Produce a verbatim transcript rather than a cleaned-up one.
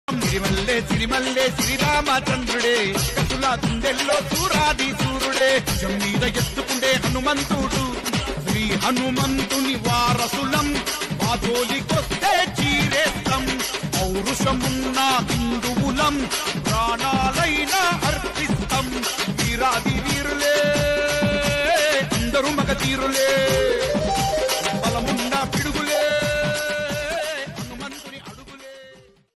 సిరిమల్లే సిరిమల్లే శ్రీరామచంద్రుడే కసులా గుండెల్లో సూరాది సూర్యుడే మీద ఎత్తుకుండే హనుమంతుడు శ్రీ హనుమంతుని వారసులం వాదోలికొస్తే చీరేస్తాం పౌరుషమున్న హిందువులం ప్రాణాలైనా అర్పిస్తాం వీరాది వీరులే అందరూ మగ తీరులే